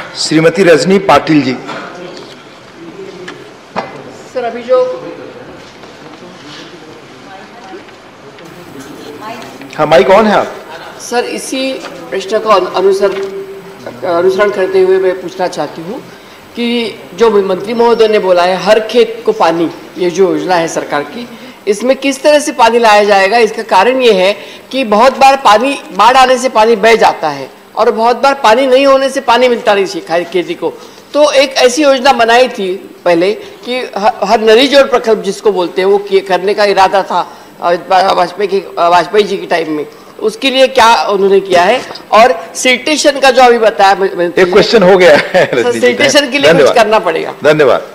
Shrimati Rajni Patil ji. Sir, अभी जो हाँ, माइक ऑन है आप। सर, इसी प्रश्न को अनुसरण करते हुए मैं पूछना चाहती हूँ कि जो मंत्री महोदय ने बोला है हर खेत को पानी, ये जो योजना है सरकार की, इसमें किस तरह से पानी लाया जाएगा? इसका कारण ये है कि बहुत बार पानी, बाढ़ आने से पानी बह जाता है और बहुत बार पानी नहीं होने से पानी मिलता नहीं खेती को। तो एक ऐसी योजना बनाई थी पहले कि हर नदी जोड़ प्रकल्प जिसको बोलते हैं वो करने का इरादा था वाजपेयी जी के टाइम में। उसके लिए क्या उन्होंने किया है? और सिल्टेशन का जो अभी बताया, एक क्वेश्चन हो गया है, सिल्टेशन के लिए कुछ करना पड़ेगा। धन्यवाद।